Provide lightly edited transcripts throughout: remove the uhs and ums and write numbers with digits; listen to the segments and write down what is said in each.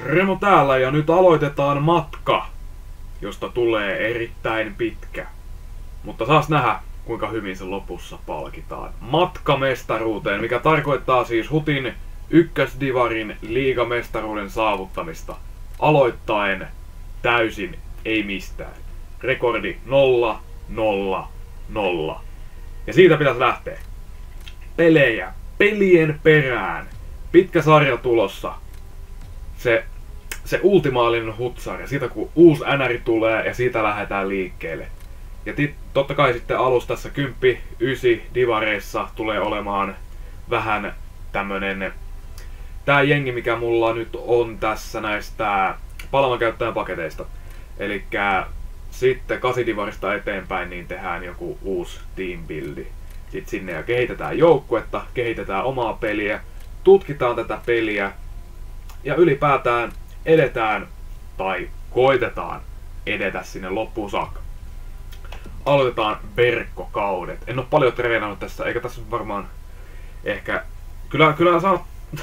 Remo täällä ja nyt aloitetaan matka, josta tulee erittäin pitkä. Mutta saas nähdä, kuinka hyvin se lopussa palkitaan. Matka mestaruuteen, mikä tarkoittaa siis Hutin ykkösdivarin liigamestaruuden saavuttamista. Aloittaen täysin ei mistään. Rekordi 0, 0, 0. Ja siitä pitäisi lähteä. Pelejä, pelien perään. Pitkä sarja tulossa. Se ultimaalinen hutsari, siitä kun uusi NR tulee ja siitä lähdetään liikkeelle. Ja totta kai sitten alussa tässä 10-9 divareissa tulee olemaan vähän tämmönen tää jengi, mikä mulla nyt on tässä näistä palamankäyttäjän paketeista. Elikkä sitten 8 divarista eteenpäin niin tehdään joku uusi team buildi. Sitten sinne ja kehitetään joukkuetta, kehitetään omaa peliä, tutkitaan tätä peliä ja ylipäätään edetään tai koitetaan edetä sinne loppuun saakka. Aloitetaan verkkokaudet. En oo paljon treenannut tässä, eikä tässä varmaan ehkä... Kyllä saa...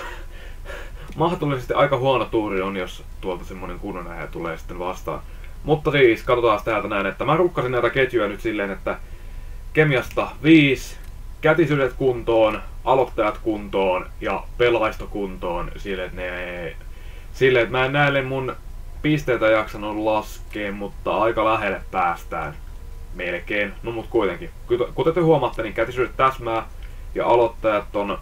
mahdollisesti aika huono tuuri on, jos tuolta semmonen kunnon äijä tulee sitten vastaan. Mutta siis, katsotaan täältä näin, että mä rukkasin näitä ketjuja nyt silleen, että kemiasta 5, kätisyydet kuntoon, aloittajat kuntoon ja pelaisto kuntoon silleen, että mä en näille mun pisteitä jaksanut laskea, mutta aika lähelle päästään. Melkein, no mut kuitenkin. Kuten te huomaatte, niin kätisyydet täsmää ja aloittajat on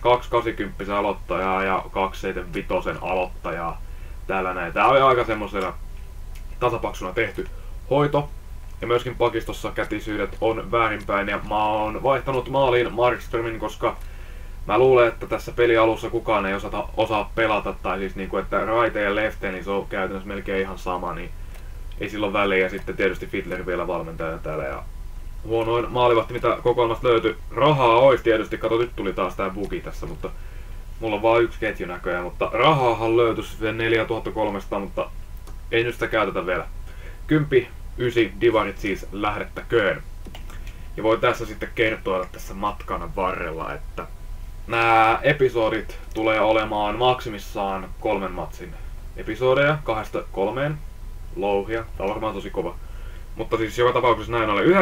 280 aloittajaa ja 275 aloittajaa. Täällä näin. Tää oli aika semmosena tasapaksuna tehty hoito. Ja myöskin pakistossa kätisyydet on väärinpäin ja mä oon vaihtanut maaliin Markströmin, koska mä luulen, että tässä pelialussa kukaan ei osaa pelata, tai siis niinku, että right ja left, niin se on käytännössä melkein ihan sama, niin ei silloin väliä. Ja sitten tietysti Fiddler vielä valmentajan täällä ja huonoin maalivahti, mitä kokoelmasta löytyi. Rahaa ois tietysti, kato nyt tuli taas tää bugi tässä, mutta mulla on vaan yksi ketju näköjään, mutta rahaahan löytyisi vielä 4300, mutta ei nyt sitä käytetä vielä. 10, 9 divarit siis lähdettäköön. Ja voi tässä sitten kertoa tässä matkan varrella, että nämä episodit tulee olemaan maksimissaan 3 matsin episodeja, 2-3 louhia. Tää on varmaan tosi kova. Mutta siis joka tapauksessa näin oli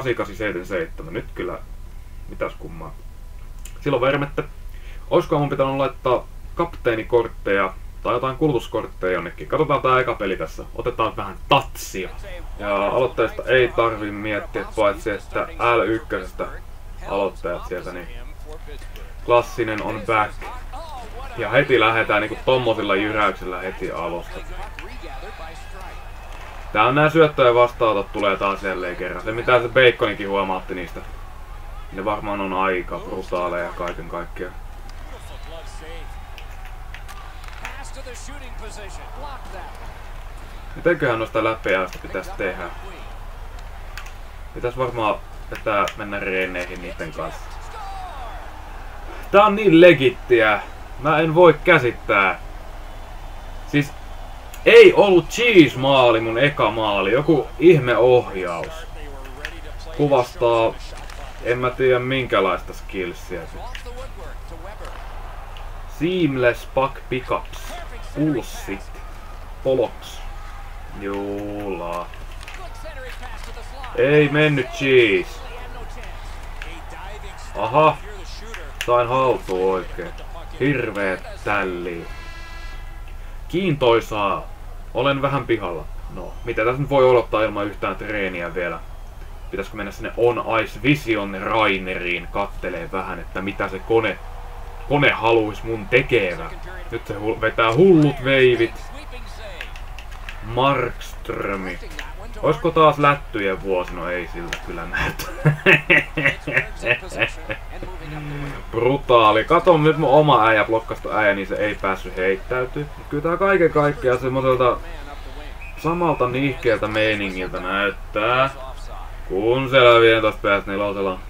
98-877. Nyt kyllä mitäs kummaa. Silloin vermettä. Oiskohan mun pitänyt laittaa kapteenikortteja tai jotain kulutuskortteja jonnekin. Katsotaan tää eka peli tässä. Otetaan vähän tatsia. Ja aloitteesta ei tarvi miettiä, paitsi että L1 aloittajat sieltä, niin klassinen on back. Ja heti lähdetään niinku tommosilla jyräyksillä heti alusta. Tää on nää syöttöjen vastaanotot tulee taas jälleen kerran. Se mitä se Baconikin huomaatti niistä. Ne varmaan on aika brutaaleja kaiken kaikkiaan. Mitenköhän noista läpeäistä pitäisi tehdä? Pitäis varmaan vetää mennä reeneihin niiden kanssa. Tää on niin legittiä. Mä en voi käsittää. Siis ei ollut cheese-maali mun eka maali. Joku ihme ohjaus. Kuvastaa, en mä tiedä minkälaista skillsia. Seamless puck pickups. Pulssit. Poloks. Juulaa. Ei mennyt cheese. Aha. Sain haltuun oikein. Hirveet tälliin. Kiintoisaa. Olen vähän pihalla. No, mitä tässä nyt voi odottaa ilman yhtään treeniä vielä? Pitäisikö mennä sinne On Ice Vision Raineriin kattelee vähän, että mitä se kone haluis mun tekevä. Nyt se vetää hullut veivit. Markströmi. Oisko taas lättyjen vuosi? No ei siltä kyllä näytä. Brutaali. Kato nyt mun oma äijä, blokkastu äijä, niin se ei päässyt heittäytyy. Kyllä tää kaiken kaikkiaan semmoselta samalta nihkeeltä meiningiltä näyttää. Kun siellä 15 PS4.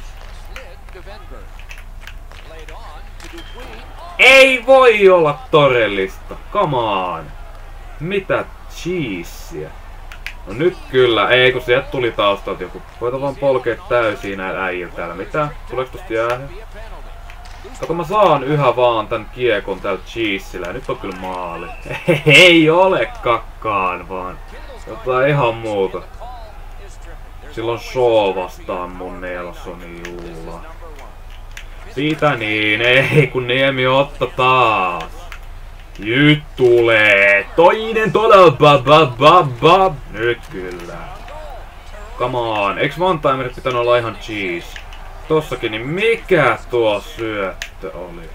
Ei voi olla todellista. Come on. Mitä cheeseä? No nyt kyllä, ei kun sieltä tuli taustalta joku. Voita vaan polkea täysiä näillä äijillä täällä. Mitä? Tuleeko tosta jäähän? Kato, mä saan yhä vaan tän kiekon tältä Cheesillä ja nyt on kyllä maali. Ei ole kakkaan vaan jotain ihan muuta. Silloin Shaw vastaan mun Nelsoni Juula. Siitä niin, ei kun Niemi otta taas. Nyt tulee toinen todella Nyt kyllä. Come on, eiks one-timerit pitänyt olla ihan Cheese? Tossakin, niin mikä tuo syöttö oli?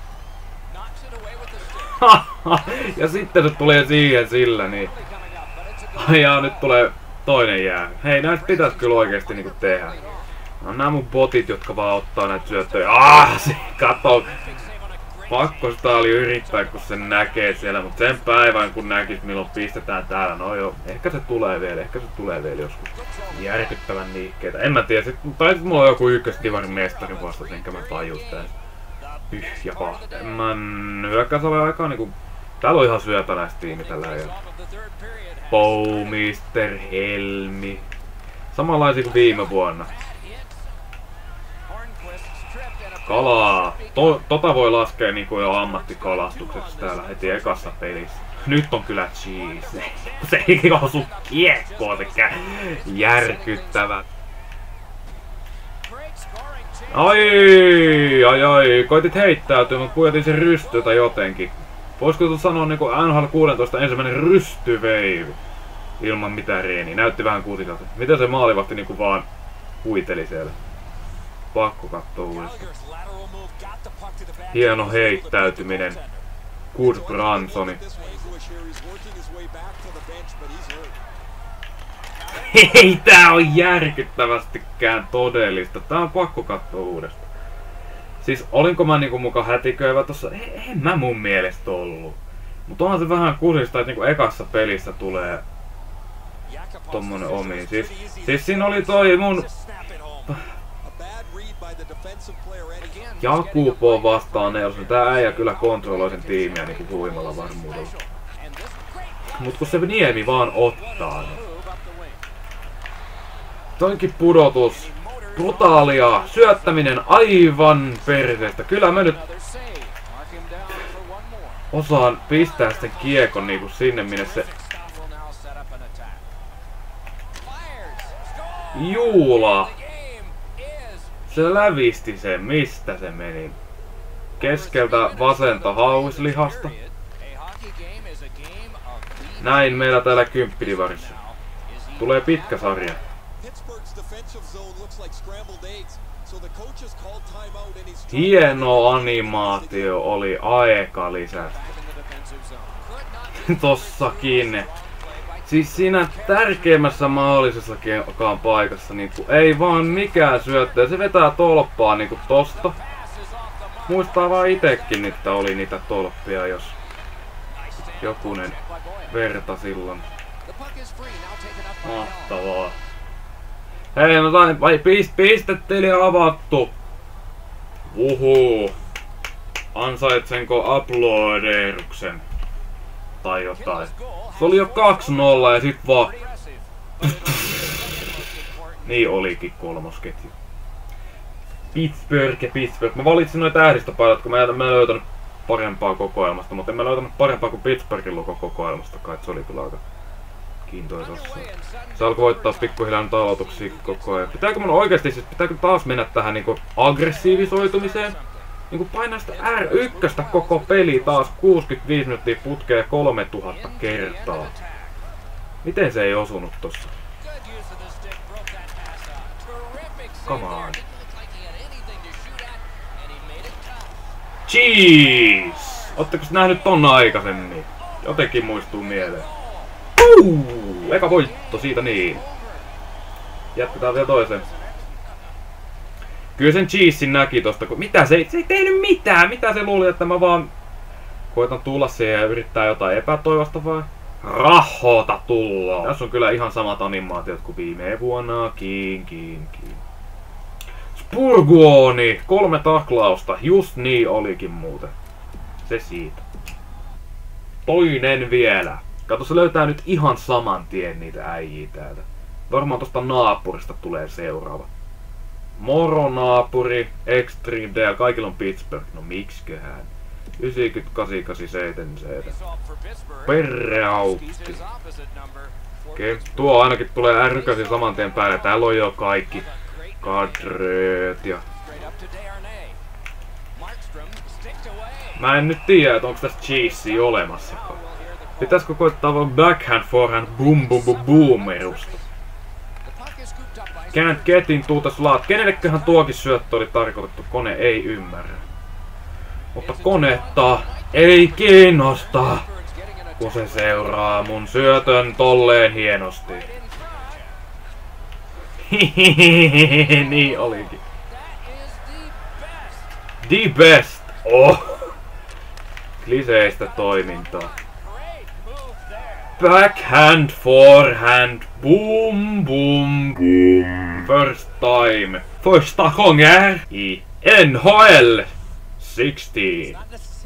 Ja sitten se tulee siihen sillä, niin... Ajaa, nyt tulee toinen jää. Hei, näistä pitäis kyllä oikeesti niinku tehdä. No nää mun botit, jotka vaan ottaa näitä syöttöjä. Kato! Pakko sitä oli yrittää, kun sen näkee siellä, mutta sen päivän kun näkis milloin pistetään täällä, no joo, ehkä se tulee vielä joskus. Järkyttävän liikkeitä. En mä tiedä, tai sit mulla on joku ykköstivarin mestarin vastas, enkä mä tajus tää. Ja pahte. Hyökkäysaveen aikaan niinku... Täällä on ihan syöpäläistiimi tällä hetkellä. Mr. Helmi. Samanlaisia kuin viime vuonna. Kalaa. Tota voi laskea niinku jo ammattikalastukseksi täällä heti ekassa pelissä. Nyt on kyllä Cheese. Se ei osu kiekkoa sekä järkyttävä. Ai, koitit heittäytyä, mutta pujotin sen rystyltä jotenkin. Voisiko sanoa niinku NHL 16 ensimmäinen rystyveivi? Ilman mitään reeniä. Näytti vähän kusikalta. Miten se maalivahti niinku vaan huiteli siellä? Pakko kattoo uudestaan. Hieno heittäytyminen. Good Bransoni. Ei tää on järkyttävästikään todellista. Tää on pakko katsoa uudestaan. Siis olinko mä niinku muka hätiköivä tossa? En mä mun mielestä ollu. Mut onhan se vähän kusista, että niinku ekassa pelissä tulee tommonen omiin. Siis siinä oli toi mun... Jakubo vastaan Nelson. Tää äijä kyllä kontrolloi sen tiimiä niinku huimalla varmuudella. Mut kun se Niemi vaan ottaa ne. Toinkin pudotus. Brutaalia. Syöttäminen aivan perseestä. Kyllä mä nyt osaan pistää sen kiekon niinku sinne minne se... Juula! Se lävisti sen. Mistä se meni? Keskeltä vasenta hauislihasta. Näin meillä täällä Kymppidivarissa. Tulee pitkä sarja. Hieno animaatio oli aika lisästä. Tossakin. Siis siinä tärkeimmässä mahdollisessakin paikassa niinku ei vaan mikään syöttö. Se vetää tolppaa niinku tosta. Muistaa vaan itekin, että oli niitä tolppia, jos jokunen verta silloin. Mahtavaa. Hei, no sain pistetili avattu. Uhuu. Ansaitsenko uploaderuksen? Tai jotain. Se oli jo 2-0 ja sit vaan... Niin olikin kolmosketju. Pittsburgh. Mä valitsin noita ääristöpaidat, kun mä en löytänyt parempaa kokoelmasta, mutta en mä löytänyt parempaa kuin Pittsburghin kokoelmasta kai, se oli kyllä aika kiintoisassa. Se alkoi voittaa pikkuhiljaa nyt aloituksia koko ajan. Pitääkö mun oikeesti, siis pitääkö taas mennä tähän niinku aggressiivisoitumiseen? Niinku painaa sitä R1 koko peli taas 65 minuuttia putkeen 3000 kertaa. Miten se ei osunut tossa? Come on. Cheese! Ootteko nähnyt ton aikaisemmin? Jotenkin muistuu mieleen. Eka voitto siitä niin. Jatketaan vielä toisen. Kyllä sen Cheesin näki tosta, kun mitä se ei tehnyt mitään. Mitä se luuli, että mä vaan koitan tulla siihen ja yrittää jotain epätoivosta vai? Rahota tulla. Tässä on kyllä ihan samat animaatiot kuin viime vuonna. Spurguoni! 3 taklausta. Just niin olikin muuten. Se siitä. Toinen vielä. Kato, se löytää nyt ihan saman tien niitä äijiä täältä. Varmaan tosta naapurista tulee seuraava. Moronaapuri, Extreme DL, kaikilla on Pittsburgh. No miksiköhän? 9887. Perreautti. Okei, tuo ainakin tulee ärkäsi saman tien päälle. Täällä on jo kaikki kadreet ja... Mä en nyt tiedä, että onko tässä cheesea olemassakaan. Pitäisikö koittaa vaan backhand forehand boom boom boom boomerusta? Can't get into the slot. Kenelleköhän tuokin syöttö oli tarkoitettu? Kone ei ymmärrä. Mutta konetta ei kiinnosta, kun se seuraa mun syötön tolleen hienosti. Niin olikin. The best! Oh! Kliseistä toimintaa. Backhand, forehand, boom, boom, boom. First time. Första gånger i NHL 16.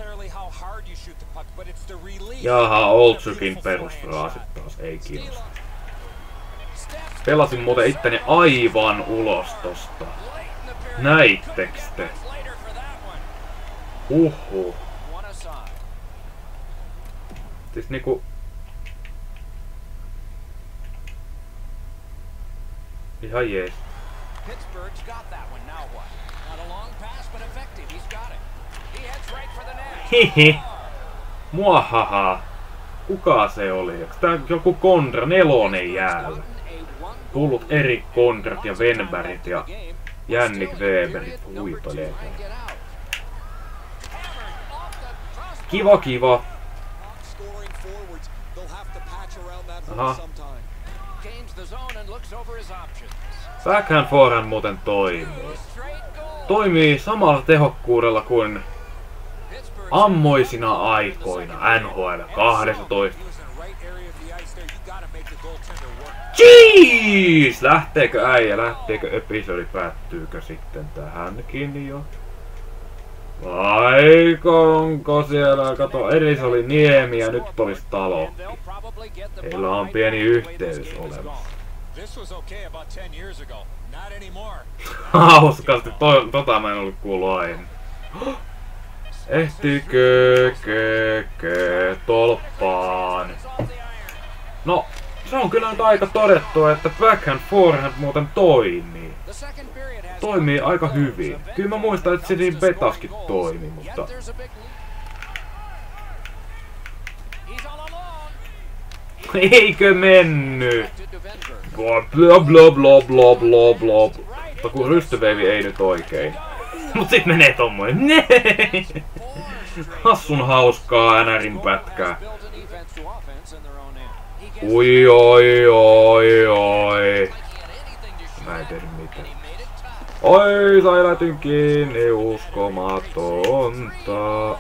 Jaha, Oltsukin perusfraasit taas ei kiinnosta. Pelasin muuten itteni aivan ulos tosta. Näittekö te? Siis niinku... Ihan jees. Hihi. Muahaha. Kuka se oli? Onks tää joku Kondra 4 jäällä? Tullut Erik Kondrat ja Wenbergit ja Jannik Weberit huitolee. Kiva kiva. Aha. Backhand forehand muuten toimii. Toimii samalla tehokkuudella kuin ammoisina aikoina NHL 12. Jeez! Lähteekö äijä? Lähteekö episodi? Päättyykö sitten tähänkin jo? Vai onko siellä? Kato, edes oli niemi ja nyt olisi talo. Heillä on pieni yhteys olemassa. Hauskasti, tota mä en ollut kuullut aina. Ehtikö tolppaan? No, se on kyllä nyt aika todettu, että backhand forehand muuten toimii. Toimii aika hyvin. Kyllä mä muistan, että se niin betaskin toimi, mutta... Eikö mennyt? Bla bla bla bla bla bla. Mutta kun rystyveivi ei nyt oikein. Mut sit menee tommoinen. Hassun hauskaa NRin pätkää. Ui oi oi oi. Mä en tiedä mitään. Oi, sailätin kiinni, uskomatonta.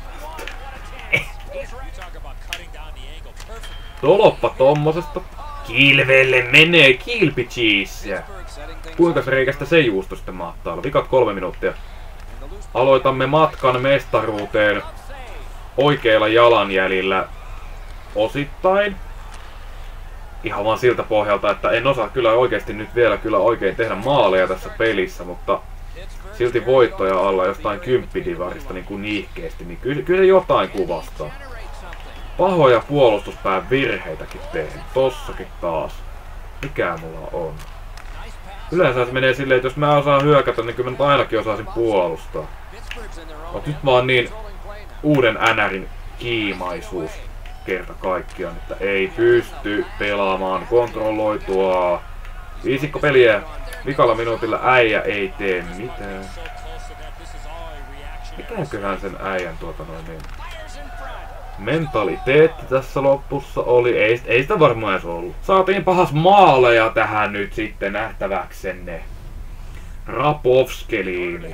Toloppa tommosesta. Kilvelle menee kilpicheesiä. Kuinka reikästä se juusto sitten mahtaa olla? Vikat 3 minuuttia. Aloitamme matkan mestaruuteen oikeilla jalanjäljillä osittain. Ihan vaan siltä pohjalta, että en osaa kyllä oikeesti nyt vielä kyllä oikein tehdä maaleja tässä pelissä, mutta silti voittoja alla jostain 10-divarista niin kuin niihkeesti, niin kyllä jotain kuvastaa. Pahoja puolustuspään virheitäkin tein. Tossakin taas. Mikä mulla on? Yleensä se menee silleen, että jos mä osaan hyökätä, niin kyllä mä ainakin osaisin puolustaa. Mut nyt vaan niin uuden NRin kiimaisuus kerta kaikkiaan, että ei pysty pelaamaan kontrolloitua. 5 peliä. Vikalla minuutilla äijä ei tee mitään. Mitäköhän sen äijän niin mentaliteetti tässä lopussa oli? Ei sitä varmaan edes ollut. Saatiin pahas maaleja tähän nyt sitten nähtäväksenne. Rapovskeliini.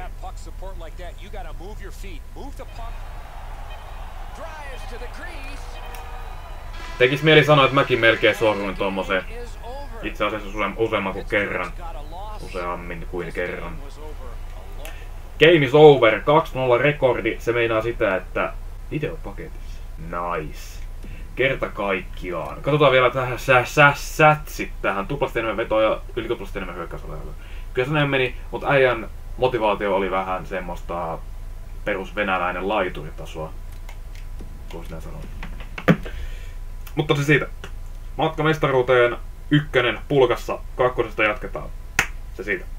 Tekis mieli sanoa, että mäkin melkein sorruin tommoseen. Itse asiassa useamman kuin kerran. Useammin kuin kerran. Game is over. 2-0 rekordi. Se meinaa sitä, että videopaketissa. Nice. Kerta kaikkiaan. Katsotaan vielä tähän sätsit tähän. Tuplasti enemmän vetoa ja yli tuplasti enemmän hyökkäysalueella. kyllä se näin meni, mutta äijän motivaatio oli vähän semmoista perusvenäläinen laituritasoa, voisi näin sanoa. Mutta se siitä. Matka mestaruuteen 1 pulkassa, 2 jatketaan. Se siitä.